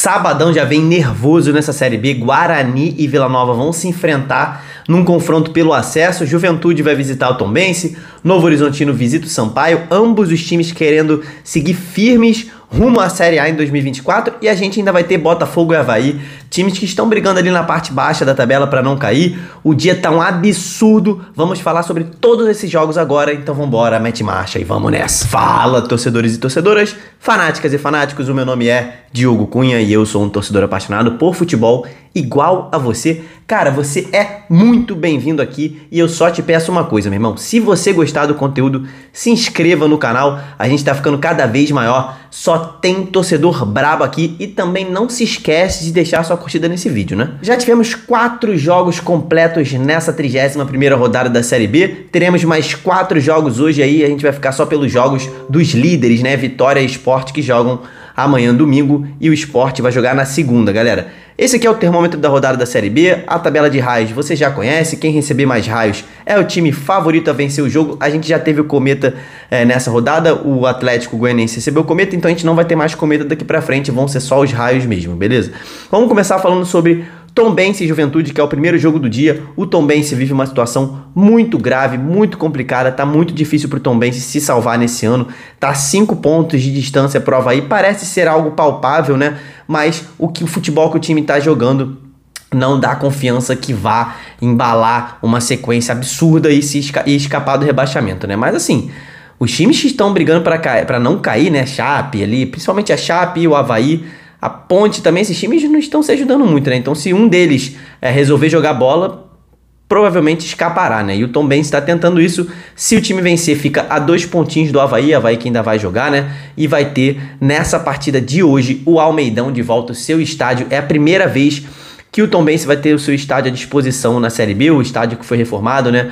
Sabadão já vem nervoso nessa Série B. Guarani e Vila Nova vão se enfrentar num confronto pelo acesso. Juventude vai visitar o Tombense, Novo Horizontino visita o Sampaio, ambos os times querendo seguir firmes rumo à Série A em 2024, e a gente ainda vai ter Botafogo e Avaí, times que estão brigando ali na parte baixa da tabela para não cair. O dia tá um absurdo, vamos falar sobre todos esses jogos agora, então vambora, mete marcha e vamos nessa. Fala, torcedores e torcedoras, fanáticas e fanáticos, o meu nome é Diogo Cunha e eu sou um torcedor apaixonado por futebol igual a você. Cara, você é muito bem-vindo aqui e eu só te peço uma coisa, meu irmão. Se você gostar do conteúdo, se inscreva no canal. A gente tá ficando cada vez maior. Só tem torcedor brabo aqui e também não se esquece de deixar sua curtida nesse vídeo, né? Já tivemos 4 jogos completos nessa 31ª rodada da Série B. Teremos mais 4 jogos hoje aí. A gente vai ficar só pelos jogos dos líderes, né? Vitória e Sport, que jogam amanhã, domingo, e o Sport vai jogar na segunda, galera. Esse aqui é o termômetro da rodada da Série B, a tabela de raios você já conhece, quem receber mais raios é o time favorito a vencer o jogo. A gente já teve o Cometa nessa rodada, o Atlético Goianiense recebeu o Cometa, então a gente não vai ter mais Cometa daqui pra frente, vão ser só os raios mesmo, beleza? Vamos começar falando sobre Tombense e Juventude, que é o primeiro jogo do dia. O Tombense vive uma situação muito grave, muito complicada, tá muito difícil pro Tombense se salvar nesse ano, tá 5 pontos de distância pro Avaí, parece ser algo palpável, né? Mas o futebol que o time tá jogando não dá confiança que vá embalar uma sequência absurda e escapar do rebaixamento, né? Mas assim, os times que estão brigando para não cair, né? Chape ali, principalmente a Chape e o Avaí, a Ponte também, esses times não estão se ajudando muito, né? Então, se um deles resolver jogar bola, provavelmente escapará, né? E o Tombense está tentando isso. Se o time vencer, fica a 2 pontinhos do Avaí que ainda vai jogar, né? E vai ter, nessa partida de hoje, o Almeidão de volta ao seu estádio. É a primeira vez que o Tombense vai ter o seu estádio à disposição na Série B, o estádio que foi reformado, né?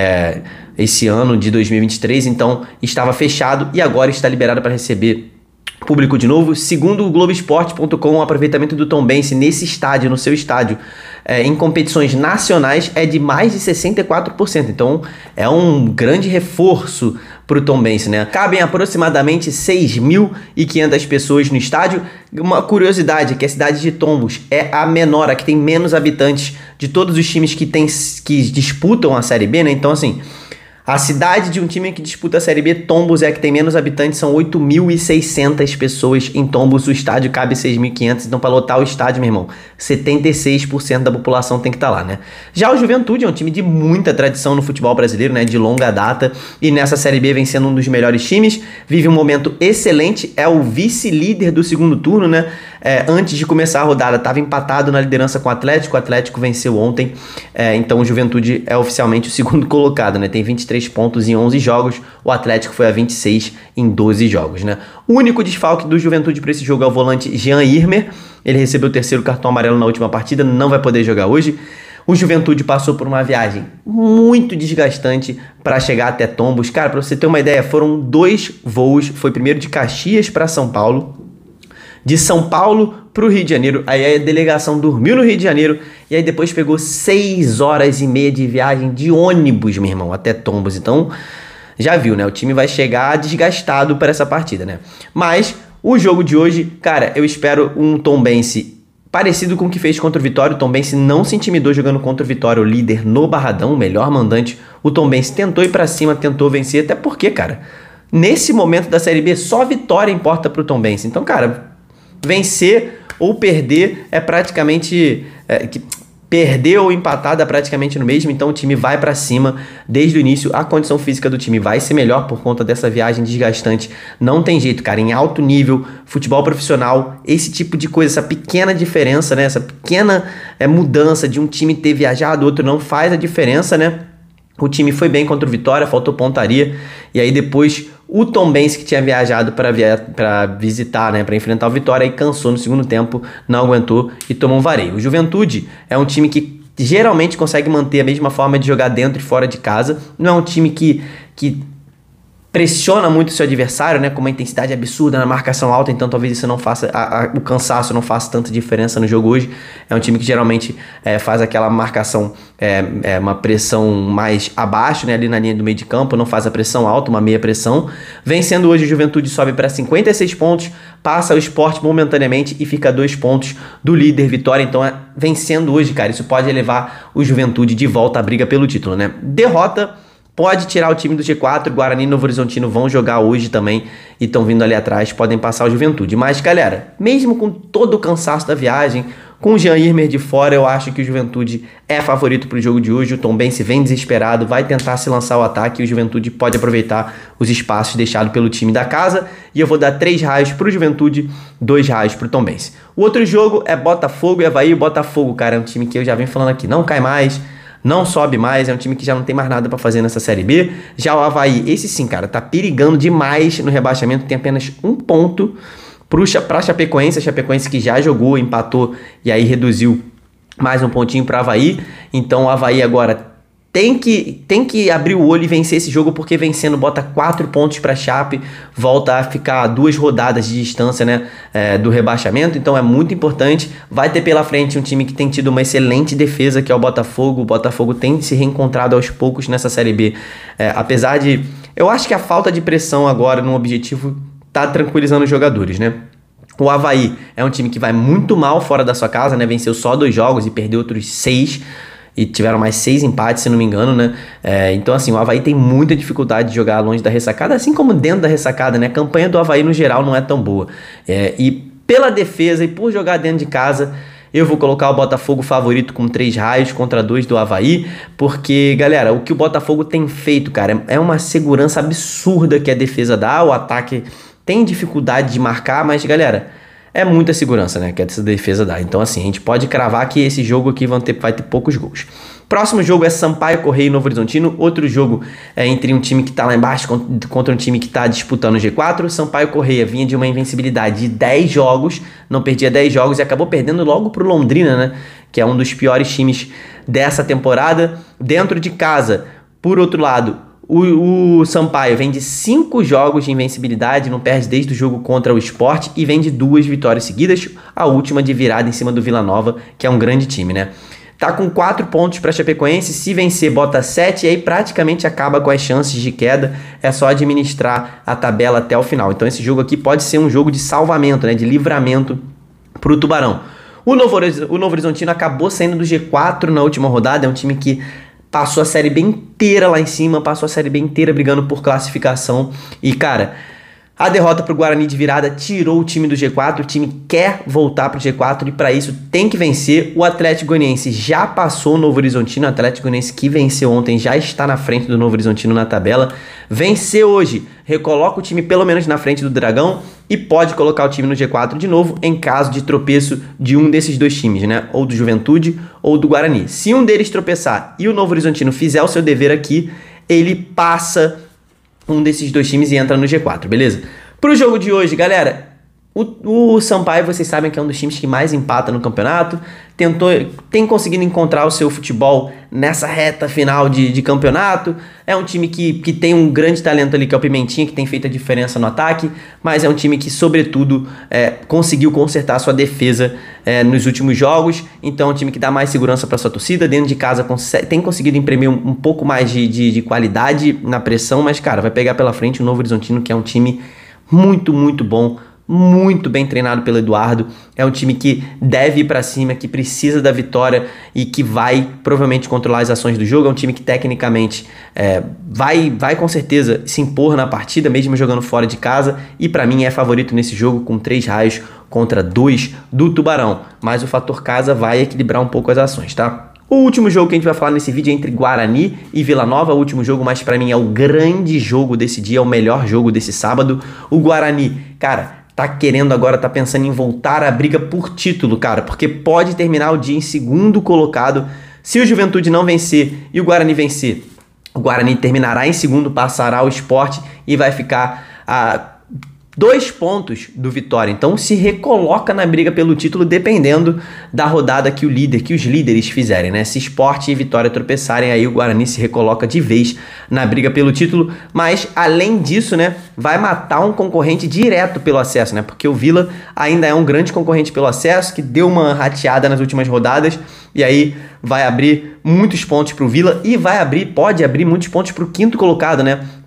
Esse ano de 2023, então estava fechado e agora está liberado para receber público de novo. Segundo o Globoesporte.com, o aproveitamento do Tombense nesse estádio, no seu estádio, em competições nacionais é de mais de 64%. Então é um grande reforço para o Tombense, né? Cabem aproximadamente 6.500 pessoas no estádio. Uma curiosidade é que a cidade de Tombos é a menor, a que tem menos habitantes de todos os times que disputam a Série B, né? Então assim, a cidade de um time que disputa a Série B, Tombos, é a que tem menos habitantes, são 8.600 pessoas em Tombos, o estádio cabe 6.500, então para lotar o estádio, meu irmão, 76% da população tem que estar lá, né? Já o Juventude é um time de muita tradição no futebol brasileiro, né, de longa data, e nessa Série B vem sendo um dos melhores times, vive um momento excelente, é o vice-líder do segundo turno, né? Antes de começar a rodada estava empatado na liderança com o Atlético venceu ontem, então o Juventude é oficialmente o segundo colocado, né? Tem 23 pontos em 11 jogos, o Atlético foi a 26 em 12 jogos, né? O único desfalque do Juventude para esse jogo é o volante Jean Irmer, ele recebeu o 3º cartão amarelo na última partida, não vai poder jogar hoje. O Juventude passou por uma viagem muito desgastante para chegar até Tombos. Cara, para você ter uma ideia, foram 2 voos, foi primeiro de Caxias para São Paulo, de São Paulo para o Rio de Janeiro, aí a delegação dormiu no Rio de Janeiro e aí depois pegou 6 horas e meia de viagem de ônibus, meu irmão, até Tombos. Então, já viu, né? O time vai chegar desgastado para essa partida, né? Mas o jogo de hoje, cara, eu espero um Tombense parecido com o que fez contra o Vitória. O Tombense não se intimidou jogando contra o Vitória, o líder no Barradão, o melhor mandante. O Tombense tentou ir para cima, tentou vencer, até porque, cara, nesse momento da Série B, só vitória importa pro Tombense. Então, cara, vencer ou perder é praticamente... perder ou empatar dá praticamente no mesmo, então o time vai pra cima desde o início. A condição física do time vai ser melhor por conta dessa viagem desgastante. Não tem jeito, cara, em alto nível, futebol profissional, esse tipo de coisa, essa pequena diferença, né? Essa pequena mudança de um time ter viajado, outro não, faz a diferença, né? O time foi bem contra o Vitória, faltou pontaria, e aí depois o Tombense, que tinha viajado para visitar, né, para enfrentar o Vitória, aí cansou no segundo tempo, não aguentou e tomou um vareio. O Juventude é um time que geralmente consegue manter a mesma forma de jogar dentro e fora de casa, não é um time que pressiona muito o seu adversário, né, com uma intensidade absurda na marcação alta, então talvez isso não faça, o cansaço não faça tanta diferença no jogo hoje. É um time que geralmente faz aquela marcação, uma pressão mais abaixo, né, ali na linha do meio de campo, não faz a pressão alta, uma meia pressão. Vencendo hoje, o Juventude sobe para 56 pontos, passa o Sport momentaneamente e fica a 2 pontos do líder Vitória. Então, vencendo hoje, cara, isso pode levar o Juventude de volta à briga pelo título, né? Derrota pode tirar o time do G4, Guarani e Novo Horizontino vão jogar hoje também e estão vindo ali atrás, podem passar o Juventude. Mas, galera, mesmo com todo o cansaço da viagem, com o Jean Irmer de fora, eu acho que o Juventude é favorito para o jogo de hoje. O Tombense vem desesperado, vai tentar se lançar ao ataque e o Juventude pode aproveitar os espaços deixados pelo time da casa. E eu vou dar 3 raios para o Juventude, 2 raios para o Tombense. O outro jogo é Botafogo e Avaí. Botafogo, cara, é um time que eu já venho falando aqui, não cai mais, não sobe mais, é um time que já não tem mais nada pra fazer nessa Série B. Já o Avaí, esse sim, cara, tá perigando demais no rebaixamento, tem apenas 1 ponto pra Chapecoense, a Chapecoense que já jogou, empatou e aí reduziu mais 1 pontinho pra Avaí. Então o Avaí agora tem que abrir o olho e vencer esse jogo, porque vencendo bota 4 pontos pra Chape, volta a ficar 2 rodadas de distância, né, do rebaixamento. Então é muito importante. Vai ter pela frente um time que tem tido uma excelente defesa, que é o Botafogo. O Botafogo tem se reencontrado aos poucos nessa Série B, apesar de... Eu acho que a falta de pressão agora no objetivo tá tranquilizando os jogadores, né? O Avaí é um time que vai muito mal fora da sua casa, né? Venceu só 2 jogos e perdeu outros 6. E tiveram mais 6 empates, se não me engano, né? Então, assim, o Avaí tem muita dificuldade de jogar longe da ressacada, assim como dentro da ressacada, né? A campanha do Avaí, no geral, não é tão boa. E pela defesa e por jogar dentro de casa, eu vou colocar o Botafogo favorito com 3 raios contra 2 do Avaí, porque, galera, o que o Botafogo tem feito, cara, é uma segurança absurda que a defesa dá. O ataque tem dificuldade de marcar, mas, galera, é muita segurança, né, que essa defesa dá. Então, assim, a gente pode cravar que esse jogo aqui vai ter poucos gols. Próximo jogo é Sampaio Corrêa e Novo Horizontino. Outro jogo é entre um time que tá lá embaixo contra um time que tá disputando o G4. Sampaio Corrêa vinha de uma invencibilidade de 10 jogos, não perdia 10 jogos e acabou perdendo logo pro Londrina, né, que é um dos piores times dessa temporada. Dentro de casa, por outro lado, o Sampaio vem de 5 jogos de invencibilidade, não perde desde o jogo contra o Sport e vem de 2 vitórias seguidas, a última de virada em cima do Vila Nova, que é um grande time, né? Tá com 4 pontos para Chapecoense, se vencer bota 7 e aí praticamente acaba com as chances de queda, é só administrar a tabela até o final. Então esse jogo aqui pode ser um jogo de salvamento, né, de livramento pro Tubarão. O Novo Horizontino acabou saindo do G4 na última rodada, é um time que passou a Série B inteira lá em cima, passou a Série B inteira brigando por classificação. E, cara, a derrota pro Guarani de virada tirou o time do G4. O time quer voltar pro G4 e para isso tem que vencer. O Atlético Goianiense já passou o Novo Horizontino. O Atlético Goianiense que venceu ontem já está na frente do Novo Horizontino na tabela. Vencer hoje, recoloca o time pelo menos na frente do Dragão e pode colocar o time no G4 de novo em caso de tropeço de um desses 2 times, né? Ou do Juventude ou do Guarani. Se um deles tropeçar e o Novo Horizontino fizer o seu dever aqui, ele passa um desses 2 times e entra no G4, beleza? Pro jogo de hoje, galera, o Sampaio, vocês sabem que é um dos times que mais empata no campeonato, tem conseguido encontrar o seu futebol nessa reta final de campeonato. É um time que tem um grande talento ali, que é o Pimentinha, que tem feito a diferença no ataque, mas é um time que, sobretudo, conseguiu consertar a sua defesa nos últimos jogos. Então é um time que dá mais segurança para sua torcida, dentro de casa tem conseguido imprimir um pouco mais de qualidade na pressão, mas, cara, vai pegar pela frente o Novo Horizontino, que é um time muito, muito bom, muito bem treinado pelo Eduardo. É um time que deve ir para cima, que precisa da vitória e que vai provavelmente controlar as ações do jogo. É um time que tecnicamente vai com certeza se impor na partida, mesmo jogando fora de casa, e para mim é favorito nesse jogo com 3 raios contra 2 do Tubarão, mas o fator casa vai equilibrar um pouco as ações, tá? O último jogo que a gente vai falar nesse vídeo é entre Guarani e Vila Nova. O último jogo, mas pra mim é o grande jogo desse dia, é o melhor jogo desse sábado. O Guarani, cara, tá querendo agora, tá pensando em voltar à briga por título, cara, porque pode terminar o dia em segundo colocado. Se o Juventude não vencer e o Guarani vencer, o Guarani terminará em segundo, passará o Sport e vai ficar a 2 pontos do Vitória. Então se recoloca na briga pelo título, dependendo da rodada que os líderes fizerem, né? Se Sport e Vitória tropeçarem, aí o Guarani se recoloca de vez na briga pelo título. Mas além disso, né, vai matar um concorrente direto pelo acesso, né? Porque o Vila ainda é um grande concorrente pelo acesso, que deu uma rateada nas últimas rodadas, e aí vai abrir muitos pontos para o Vila e pode abrir muitos pontos para o 5º colocado, né?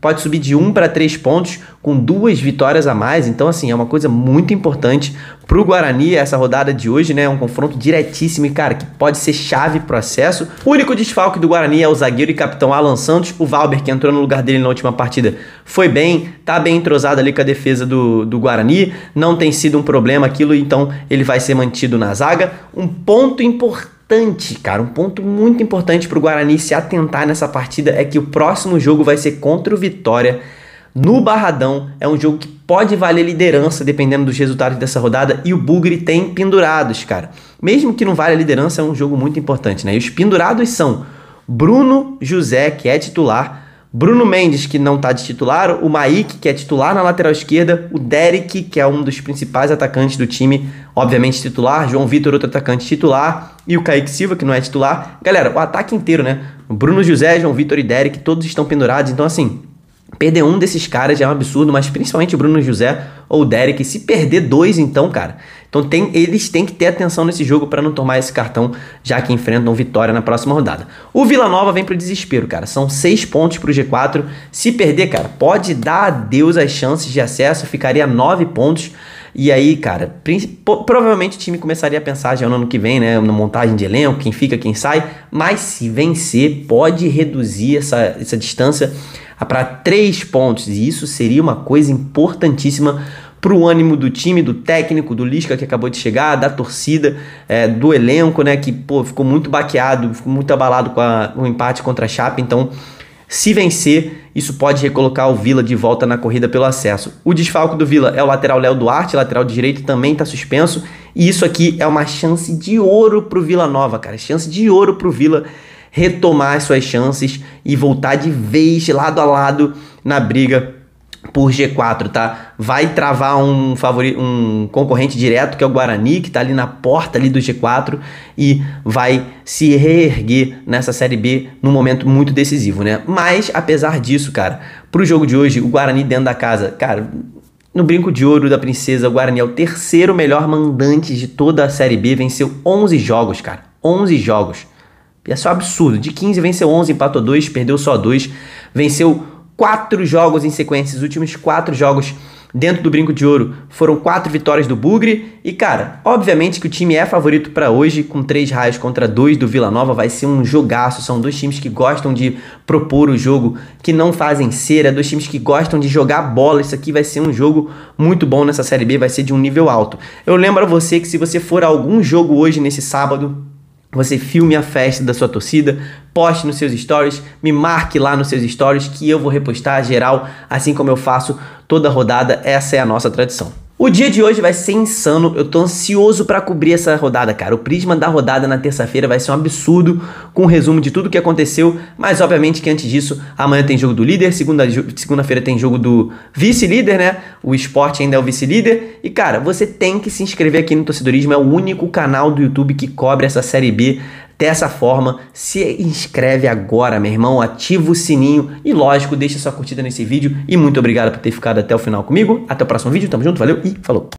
pode subir de 1 para 3 pontos com 2 vitórias a mais. Então, assim, é uma coisa muito importante para o Guarani essa rodada de hoje, né? É um confronto diretíssimo e, cara, que pode ser chave pro acesso. O único desfalque do Guarani é o zagueiro e capitão Alan Santos. O Valber, que entrou no lugar dele na última partida, foi bem, tá bem entrosado ali com a defesa do Guarani. Não tem sido um problema aquilo, então ele vai ser mantido na zaga. Um ponto importante, cara, um ponto muito importante pro Guarani se atentar nessa partida é que o próximo jogo vai ser contra o Vitória no Barradão. É um jogo que pode valer liderança dependendo dos resultados dessa rodada e o Bugre tem pendurados, cara. Mesmo que não valha liderança, é um jogo muito importante, né? E os pendurados são Bruno José, que é titular, Bruno Mendes, que não tá de titular, o Maíque, que é titular na lateral esquerda, o Derek, que é um dos principais atacantes do time, obviamente titular, João Vitor, outro atacante titular, e o Kaique Silva, que não é titular. Galera, o ataque inteiro, né? Bruno José, João Vitor e Derek, todos estão pendurados, então assim, perder um desses caras já é um absurdo, mas principalmente o Bruno José ou o Derek, se perder 2 então, cara, então eles têm que ter atenção nesse jogo para não tomar esse cartão, já que enfrentam Vitória na próxima rodada. O Vila Nova vem pro desespero, cara, são 6 pontos pro G4, se perder, cara, pode dar adeus às chances de acesso, ficaria 9 pontos, e aí, cara, provavelmente o time começaria a pensar já no ano que vem, né, na montagem de elenco, quem fica, quem sai, mas se vencer, pode reduzir essa distância para 3 pontos, e isso seria uma coisa importantíssima para o ânimo do time, do técnico, do Lisca que acabou de chegar, da torcida, do elenco, né, que pô, ficou muito baqueado, ficou muito abalado com o empate contra a Chape. Então, se vencer, isso pode recolocar o Vila de volta na corrida pelo acesso. O desfalque do Vila é o lateral Léo Duarte, lateral direito, também está suspenso, e isso aqui é uma chance de ouro para o Vila Nova, cara, chance de ouro para o Vila retomar as suas chances e voltar de vez lado a lado na briga por G4, tá? Vai travar um concorrente direto, que é o Guarani, que tá ali na porta ali do G4 e vai se reerguer nessa Série B num momento muito decisivo, né? Mas, apesar disso, cara, pro jogo de hoje, o Guarani dentro da casa, cara, no brinco de ouro da princesa, o Guarani é o terceiro melhor mandante de toda a Série B, venceu 11 jogos, cara, 11 jogos. É só absurdo, de 15 venceu 11, empatou 2, perdeu só 2, venceu 4 jogos em sequência, os últimos 4 jogos dentro do brinco de ouro foram 4 vitórias do Bugre, e cara, obviamente que o time é favorito para hoje, com 3 raios contra 2 do Vila Nova, vai ser um jogaço, são 2 times que gostam de propor o jogo, que não fazem cera, 2 times que gostam de jogar bola, isso aqui vai ser um jogo muito bom nessa Série B, vai ser de um nível alto. Eu lembro a você que se você for a algum jogo hoje nesse sábado, você filme a festa da sua torcida, poste nos seus stories, me marque lá nos seus stories que eu vou repostar geral, assim como eu faço toda rodada, essa é a nossa tradição. O dia de hoje vai ser insano, eu tô ansioso pra cobrir essa rodada, cara. O prisma da rodada na terça-feira vai ser um absurdo, com um resumo de tudo que aconteceu, mas obviamente que antes disso, amanhã tem jogo do líder, segunda-feira tem jogo do vice-líder, né? O Sport ainda é o vice-líder. E cara, você tem que se inscrever aqui no Torcedorismo, é o único canal do YouTube que cobre essa Série B dessa forma. Se inscreve agora, meu irmão, ativa o sininho e lógico, deixa sua curtida nesse vídeo e muito obrigado por ter ficado até o final comigo. Até o próximo vídeo, tamo junto, valeu e falou!